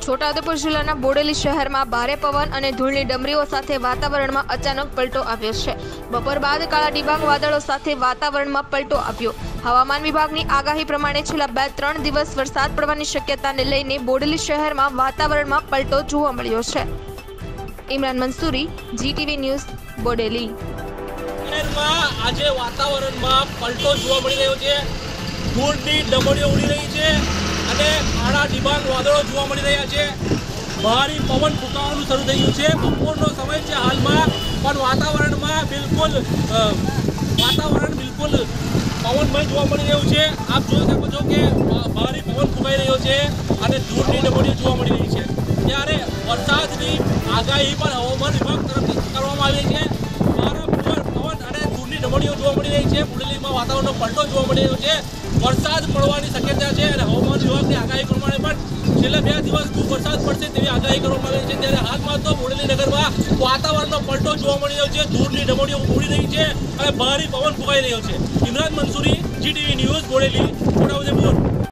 છોટાઉદેપુર જિલ્લાના બોડેલી શહેરમાં ભારે પવન અને ધૂળની ડમરીઓ સાથે વાતાવરણમાં અચાનક પલટો આવ્યો છે। બપોર બાદ કાળા ડિબાંગ વાદળો સાથે વાતાવરણમાં પલટો આવ્યો। હવામાન વિભાગની આગાહી પ્રમાણે છેલ્લા 2-3 દિવસ વરસાદ પડવાની શક્યતાને લઈને બોડેલી શહેરમાં વાતાવરણમાં પલટો જોવા મળ્યો છે। Imran Mansuri, GTV news, Bodeli. આજે વાતાવરણમાં પલટો જોવા મળી રહ્યો છે। ધૂળની ડમરીઓ ઉડી રહી છે અને કાળા ડિબાંગ વાદળો જોવા મળી રહ્યા છે। ભારે પવન ફૂંકાવાનું શરૂ થઈ ગયું છે। બપોરનો સમય છે હાલમાં, પણ વાતાવરણ બિલકુલ પવનમય જોવા મળી રહ્યું છે। આપ જોઈ શકો છો કે ભારે પવન ફૂંકાઈ રહ્યો છે અને ધૂળની ડમરીઓ જોવા મળી રહી છે। ત્યારે વરસાદની આગાહી પણ હવામાન વિભાગ તરફથી કરવામાં આવી છે। પવન અને ધૂળની ડમરીઓ જોવા મળી રહી છે। બોડેલીમાં વાતાવરણનો પલટો જોવા મળી રહ્યો છે। વરસાદ પડવાની શક્યતા છે અને હવામાન વિભાગની આગાહી પ્રમાણે પણ છેલ્લા 2 દિવસ ખૂબ વરસાદ પડશે તેવી આગાહી કરવામાં આવી છે। ત્યારે હાલમાં તો બોડેલી નગરમાં વાતાવરણનો પલટો જોવા મળી રહ્યો છે। ધૂળની ડમરીઓ ઉડી રહી છે અને ભારે પવન ફૂંકાઈ રહ્યો છે। Imran Mansuri, GTV news, Bodeli, Chhota Udepur.